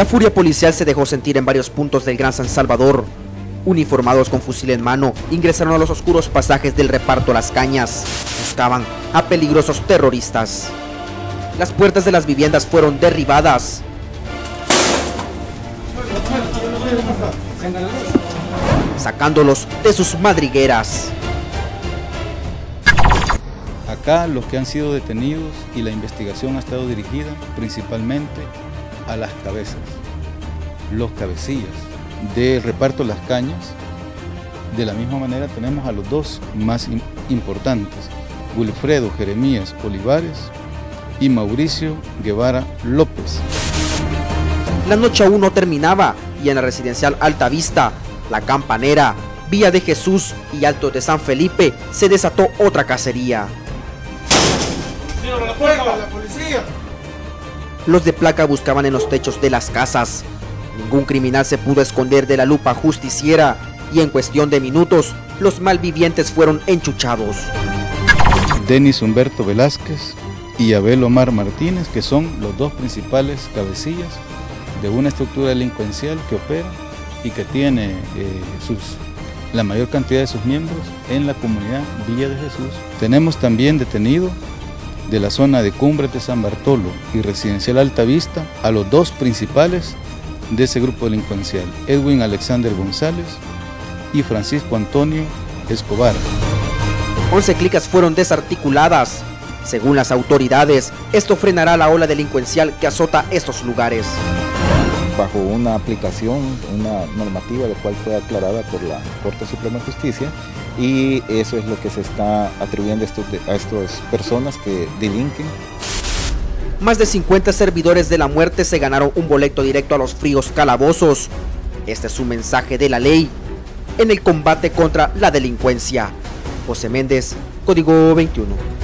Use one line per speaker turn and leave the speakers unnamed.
La furia policial se dejó sentir en varios puntos del Gran San Salvador. Uniformados con fusil en mano, ingresaron a los oscuros pasajes del reparto Las Cañas. Buscaban a peligrosos terroristas. Las puertas de las viviendas fueron derribadas. Sacándolos de sus madrigueras.
Acá los que han sido detenidos y la investigación ha estado dirigida principalmente a las cabezas, los cabecillas del reparto Las Cañas. De la misma manera tenemos a los dos más importantes, Wilfredo Jeremías Olivares y Mauricio Guevara López.
La noche aún no terminaba y en la residencial Alta Vista, La Campanera, Villa de Jesús y Alto de San Felipe se desató otra cacería.
¡La policía!
Los de placa buscaban en los techos de las casas. Ningún criminal se pudo esconder de la lupa justiciera y en cuestión de minutos los malvivientes fueron enchuchados.
Denis Humberto Velázquez y Abel Omar Martínez, que son los dos principales cabecillas de una estructura delincuencial que opera y que tiene la mayor cantidad de sus miembros en la comunidad Villa de Jesús. Tenemos también detenido de la zona de Cumbres de San Bartolo y Residencial Alta Vista a los dos principales de ese grupo delincuencial, Edwin Alexander González y Francisco Antonio Escobar.
11 clicas fueron desarticuladas. Según las autoridades, esto frenará la ola delincuencial que azota estos lugares.
Bajo una aplicación, una normativa la cual fue aclarada por la Corte Suprema de Justicia, y eso es lo que se está atribuyendo a estas personas que delinquen.
Más de 50 servidores de la muerte se ganaron un boleto directo a los fríos calabozos. Este es un mensaje de la ley en el combate contra la delincuencia. José Méndez, Código 21.